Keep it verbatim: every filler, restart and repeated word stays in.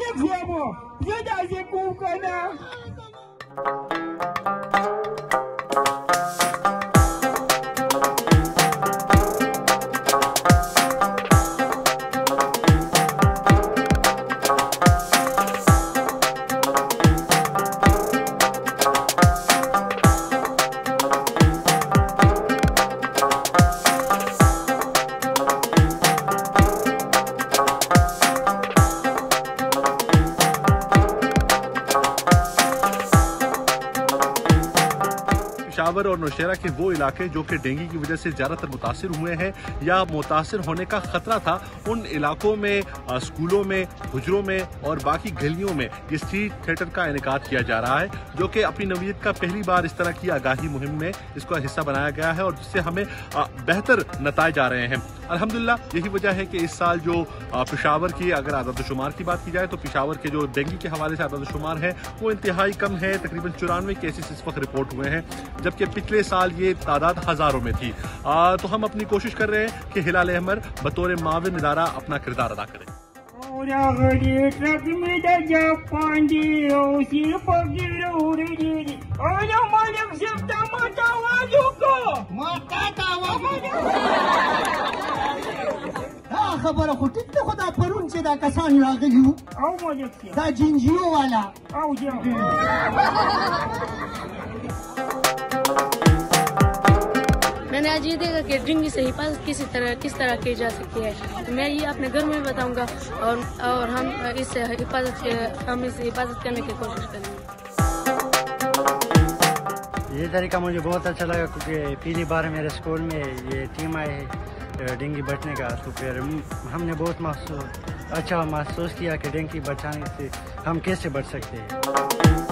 Zemo, Zeda Zekukana. Peshawar और नौशहरा के वो इलाके जो कि डेंगू की वजह से ज़्यादातर मुतासिर हुए हैं या मुतासिर होने का खतरा था, उन इलाकों में स्कूलों में, हुजरों में और बाकी गलियों में ये स्ट्रीट थिएटर का इनेकाद किया जा रहा है, जो कि अपनी नवीयत का पहली बार इस तरह की आगाही मुहिम में इसका हिस्सा बनाया गया है और जिससे हमें बेहतर नताइज आ रहे हैं। अल्हम्दुलिल्लाह यही वजह है कि इस साल जो पेशावर की अगर आदाद-ओ-शुमार की बात की जाए तो पेशावर के जो डेंगू के हवाले से आदाद-ओ-शुमार है वो इंतहाई कम है। तकरीबन चौरानवे केसेस इस वक्त रिपोर्ट हुए हैं, जबकि पिछले साल ये तादाद हजारों में थी। आ, तो हम अपनी कोशिश कर रहे हैं कि हिलाल अहमर बतौर माविन इदारा अपना किरदार अदा करें। خبره خو ټیک ده، خو دا پرون چې دا کسان راغلي وو دا جنجیو والا मैंने आज ये देखा कि डेंगू से हिफाजत किसी तरह किस तरह की जा सकती है। मैं ये अपने घर में बताऊंगा और और हम इससे हिफाजत हम इसे हिफाजत करने की कोशिश करेंगे। ये तरीका मुझे बहुत अच्छा लगा क्योंकि पहली बार मेरे स्कूल में ये टीम आई है डेंगू बचने का, तो फिर हमने बहुत महसूस अच्छा महसूस किया कि डेंगू बचाने से हम कैसे बच सकते हैं।